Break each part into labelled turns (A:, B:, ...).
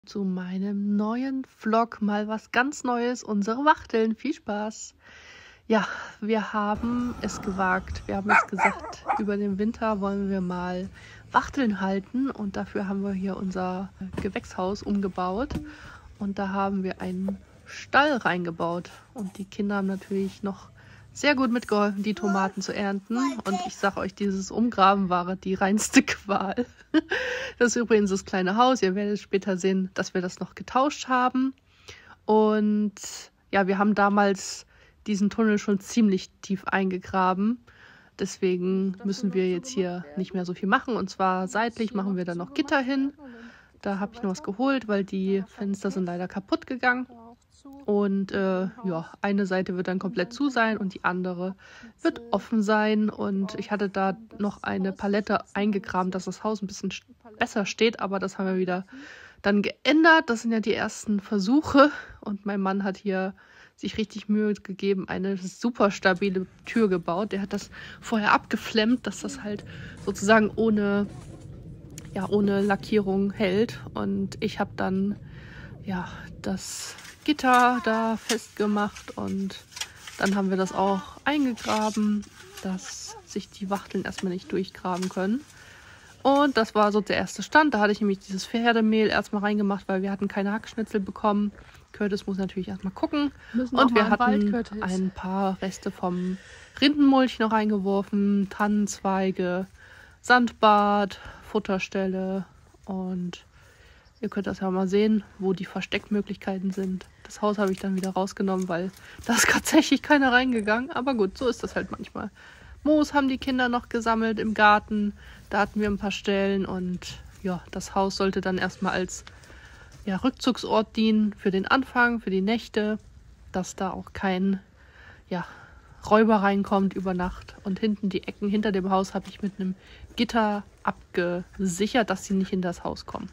A: Zu meinem neuen Vlog mal was ganz Neues, unsere Wachteln. Viel Spaß! Ja, wir haben es gewagt. Wir haben es gesagt, über den Winter wollen wir mal Wachteln halten und dafür haben wir hier unser Gewächshaus umgebaut und da haben wir einen Stall reingebaut und die Kinder haben natürlich noch sehr gut mitgeholfen, die Tomaten zu ernten. Und ich sage euch, dieses Umgraben war die reinste Qual. Das ist übrigens das kleine Haus. Ihr werdet später sehen, dass wir das noch getauscht haben. Und ja, wir haben damals diesen Tunnel schon ziemlich tief eingegraben. Deswegen müssen wir jetzt hier nicht mehr so viel machen. Und zwar seitlich machen wir da noch Gitter hin. Da habe ich noch was geholt, weil die Fenster sind leider kaputt gegangen. Und ja, eine Seite wird dann komplett zu sein und die andere wird offen sein. Und ich hatte da noch eine Palette eingegraben, dass das Haus ein bisschen besser steht. Aber das haben wir wieder dann geändert. Das sind ja die ersten Versuche. Und mein Mann hat hier sich richtig Mühe gegeben, eine super stabile Tür gebaut. Der hat das vorher abgeflemmt, dass das halt sozusagen ohne Lackierung hält. Und ich habe dann ja das Gitter da festgemacht und dann haben wir das auch eingegraben, dass sich die Wachteln erstmal nicht durchgraben können. Und das war so der erste Stand. Da hatte ich nämlich dieses Pferdemehl erstmal reingemacht, weil wir hatten keine Hackschnitzel bekommen. Curtis muss natürlich erstmal gucken. Und wir hatten ein paar Reste vom Rindenmulch noch reingeworfen, Tannenzweige, Sandbad, Futterstelle und ihr könnt das ja mal sehen, wo die Versteckmöglichkeiten sind. Das Haus habe ich dann wieder rausgenommen, weil da ist tatsächlich keiner reingegangen. Aber gut, so ist das halt manchmal. Moos haben die Kinder noch gesammelt im Garten. Da hatten wir ein paar Stellen. Und ja, das Haus sollte dann erstmal als Rückzugsort dienen für den Anfang, für die Nächte. Dass da auch kein Räuber reinkommt über Nacht. Und hinten die Ecken hinter dem Haus habe ich mit einem Gitter abgesichert, dass sie nicht in das Haus kommen.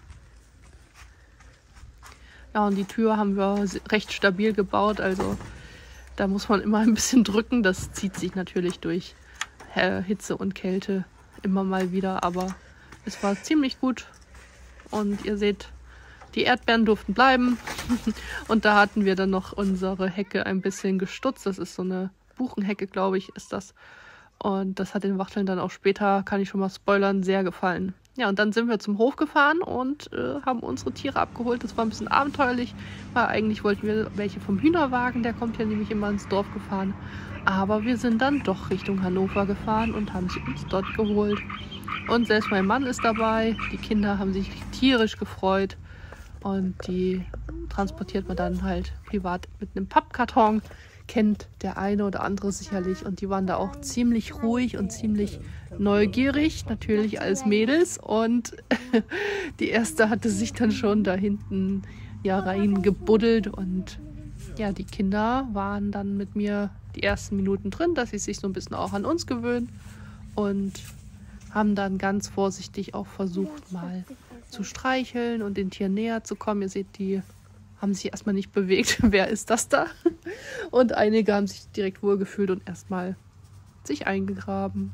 A: Ja, und die Tür haben wir recht stabil gebaut, also da muss man immer ein bisschen drücken. Das zieht sich natürlich durch Hitze und Kälte immer mal wieder, aber es war ziemlich gut. Und ihr seht, die Erdbeeren durften bleiben. Und da hatten wir dann noch unsere Hecke ein bisschen gestutzt. Das ist so eine Buchenhecke, glaube ich, ist das. Und das hat den Wachteln dann auch später, kann ich schon mal spoilern, sehr gefallen. Ja, und dann sind wir zum Hof gefahren und haben unsere Tiere abgeholt. Das war ein bisschen abenteuerlich, weil eigentlich wollten wir welche vom Hühnerwagen, der kommt ja nämlich immer ins Dorf gefahren. Aber wir sind dann doch Richtung Hannover gefahren und haben sie uns dort geholt. Und selbst mein Mann ist dabei. Die Kinder haben sich tierisch gefreut. Und die transportiert man dann halt privat mit einem Pappkarton. Kennt der eine oder andere sicherlich. Und die waren da auch ziemlich ruhig und ziemlich neugierig, natürlich als Mädels. Und die erste hatte sich dann schon da hinten reingebuddelt. Und ja, die Kinder waren dann mit mir die ersten Minuten drin, dass sie sich so ein bisschen auch an uns gewöhnen. Und haben dann ganz vorsichtig auch versucht, mal zu streicheln und den Tieren näher zu kommen. Ihr seht, die haben sich erstmal nicht bewegt. Wer ist das da? Und einige haben sich direkt wohlgefühlt und erstmal sich eingegraben.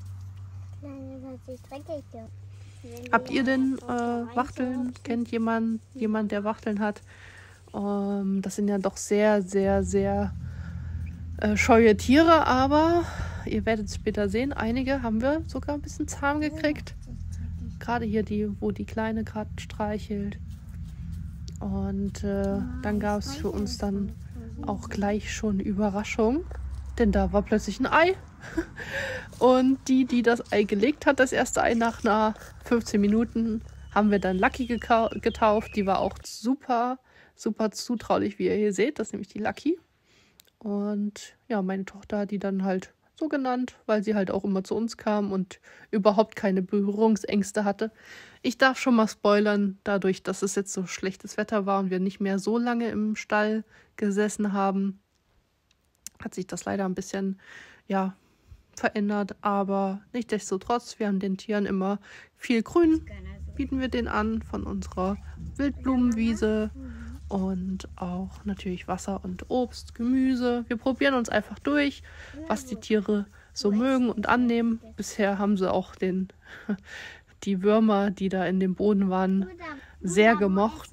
A: Habt ihr denn Wachteln? Kennt jemand, der Wachteln hat? Das sind ja doch sehr, sehr, sehr scheue Tiere, aber ihr werdet es später sehen. Einige haben wir sogar ein bisschen zahm gekriegt. Gerade hier wo die Kleine gerade streichelt. Und dann gab es für uns dann auch gleich schon Überraschung, denn da war plötzlich ein Ei. Und die das Ei gelegt hat, das erste Ei nach 15 Minuten, haben wir dann Lucky getauft. Die war auch super, super zutraulich, wie ihr hier seht. Das ist nämlich die Lucky. Und ja, meine Tochter hat die dann halt so genannt, weil sie halt auch immer zu uns kam und überhaupt keine Berührungsängste hatte. Ich darf schon mal spoilern, dadurch, dass es jetzt so schlechtes Wetter war und wir nicht mehr so lange im Stall gesessen haben, hat sich das leider ein bisschen, verändert. Aber nichtsdestotrotz, wir haben den Tieren immer viel Grün, bieten wir denen an von unserer Wildblumenwiese. Und auch natürlich Wasser und Obst, Gemüse. Wir probieren uns einfach durch, was die Tiere so mögen und annehmen. Bisher haben sie auch die Würmer, die da in dem Boden waren, sehr gemocht.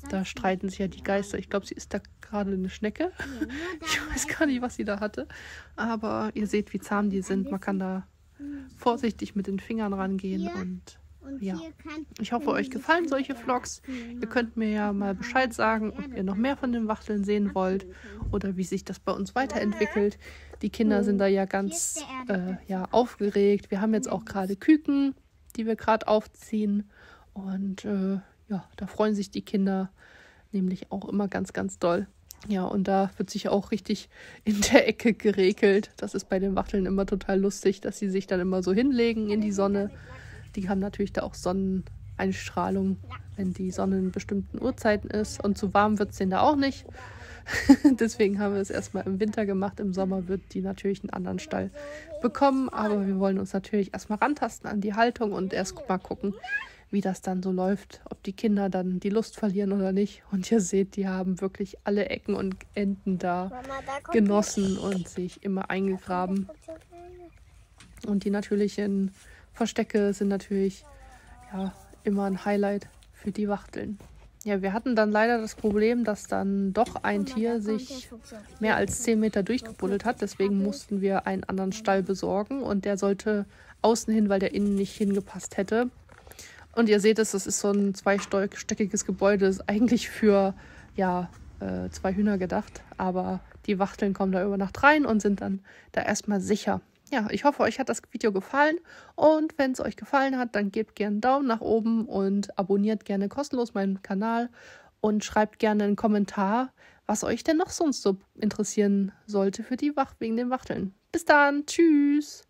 A: Da streiten sich ja die Geister. Ich glaube, sie ist da gerade eine Schnecke. Ich weiß gar nicht, was sie da hatte. Aber ihr seht, wie zahm die sind. Man kann da vorsichtig mit den Fingern rangehen. Und ja, ich hoffe, euch gefallen solche Vlogs. Ihr könnt mir ja mal Bescheid sagen, ob ihr noch mehr von den Wachteln sehen wollt oder wie sich das bei uns weiterentwickelt. Die Kinder sind da ja ganz aufgeregt. Wir haben jetzt auch gerade Küken, die wir gerade aufziehen. Und ja, da freuen sich die Kinder nämlich auch immer ganz, ganz doll. Ja, und da wird sich auch richtig in der Ecke geregelt. Das ist bei den Wachteln immer total lustig, dass sie sich dann immer so hinlegen in die Sonne. Die haben natürlich da auch Sonneneinstrahlung, wenn die Sonne in bestimmten Uhrzeiten ist. Und zu warm wird es denen da auch nicht. Deswegen haben wir es erstmal im Winter gemacht. Im Sommer wird die natürlich einen anderen Stall bekommen. Aber wir wollen uns natürlich erstmal rantasten an die Haltung und erst mal gucken, wie das dann so läuft, ob die Kinder dann die Lust verlieren oder nicht. Und ihr seht, die haben wirklich alle Ecken und Enden da genossen und sich immer eingegraben. Und die natürlichen Verstecke sind natürlich ja immer ein Highlight für die Wachteln. Ja, wir hatten dann leider das Problem, dass dann doch ein Tier sich mehr als 10 Meter durchgebuddelt hat. Deswegen mussten wir einen anderen Stall besorgen und der sollte außen hin, weil der innen nicht hingepasst hätte. Und ihr seht es, das ist so ein zweistöckiges Gebäude, das ist eigentlich für 2 Hühner gedacht. Aber die Wachteln kommen da über Nacht rein und sind dann da erstmal sicher. Ja, ich hoffe, euch hat das Video gefallen. Und wenn es euch gefallen hat, dann gebt gerne einen Daumen nach oben und abonniert gerne kostenlos meinen Kanal. Und schreibt gerne einen Kommentar, was euch denn noch sonst so interessieren sollte wegen den Wachteln. Bis dann, tschüss!